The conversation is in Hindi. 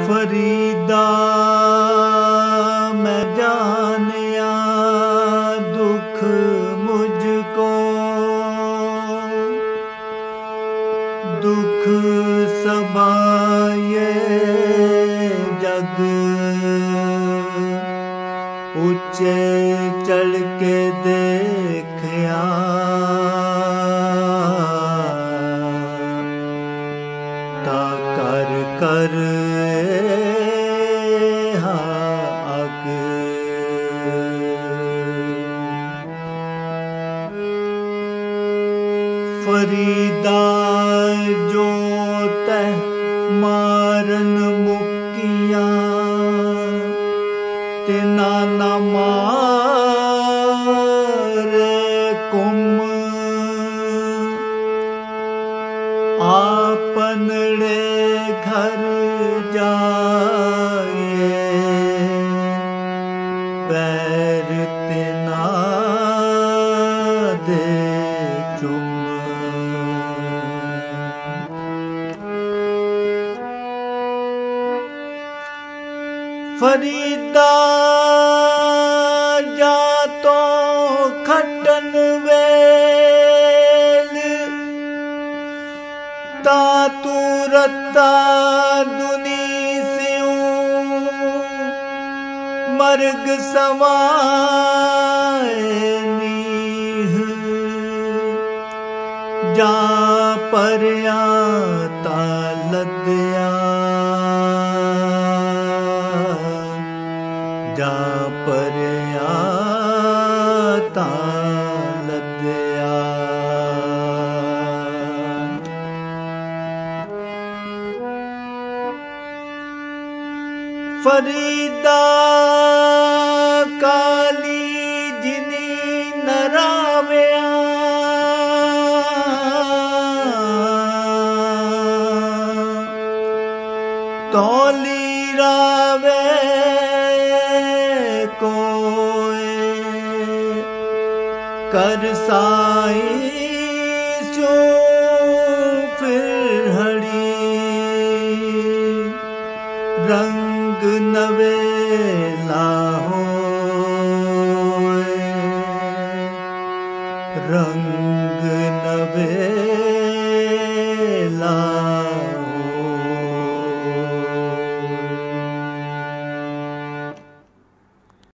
फरीदा मैं जानिया दुख मुझको, दुख सबाए जग ऊंचे चढ़ के देखया, ता कर कर आग। फरीदा जो तह मारन मुकिया, तिना न मारे कुम, आपनड़े घर जाए पैर तिना दे चुम। फरीदा जा तो खटन वेल, ता तू रता दुनी स्यूं मर्ग सवाए नीह, जा परया ता लदया, जा परया ता लदया। फरीदा काली जिनी नरावया, तौली रावे कोए कर साई सो फिर हड़ी, रंग नवेला होए, रंग नवे